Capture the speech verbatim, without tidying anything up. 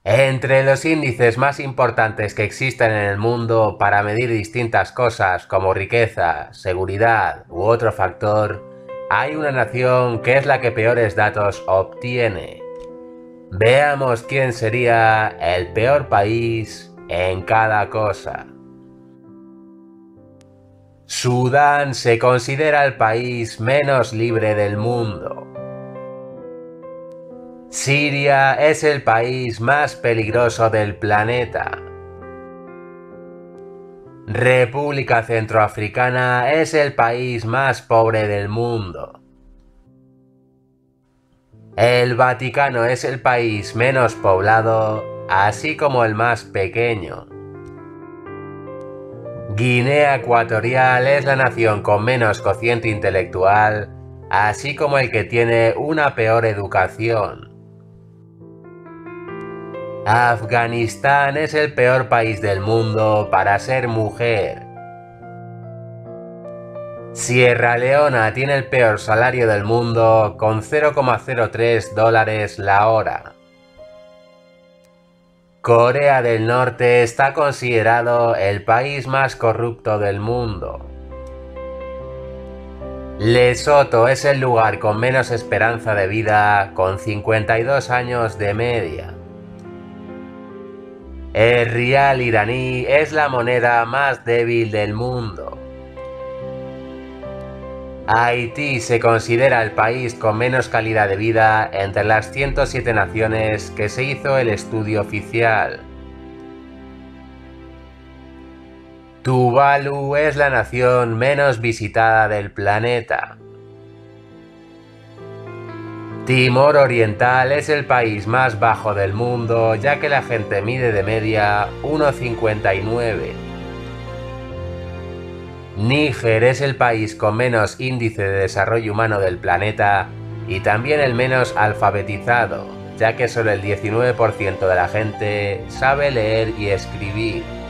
Entre los índices más importantes que existen en el mundo para medir distintas cosas como riqueza, seguridad u otro factor, hay una nación que es la que peores datos obtiene. Veamos quién sería el peor país en cada cosa. Sudán se considera el país menos libre del mundo. Siria es el país más peligroso del planeta. República Centroafricana es el país más pobre del mundo. El Vaticano es el país menos poblado, así como el más pequeño. Guinea Ecuatorial es la nación con menos cociente intelectual, así como el que tiene una peor educación. Afganistán es el peor país del mundo para ser mujer. Sierra Leona tiene el peor salario del mundo con cero coma cero tres dólares la hora. Corea del Norte está considerado el país más corrupto del mundo. Lesoto es el lugar con menos esperanza de vida, con cincuenta y dos años de media. El rial iraní es la moneda más débil del mundo. Haití se considera el país con menos calidad de vida entre las ciento siete naciones que se hizo el estudio oficial. Tuvalu es la nación menos visitada del planeta. Timor Oriental es el país más bajo del mundo, ya que la gente mide de media uno coma cincuenta y nueve. Níger es el país con menos índice de desarrollo humano del planeta y también el menos alfabetizado, ya que solo el diecinueve por ciento de la gente sabe leer y escribir.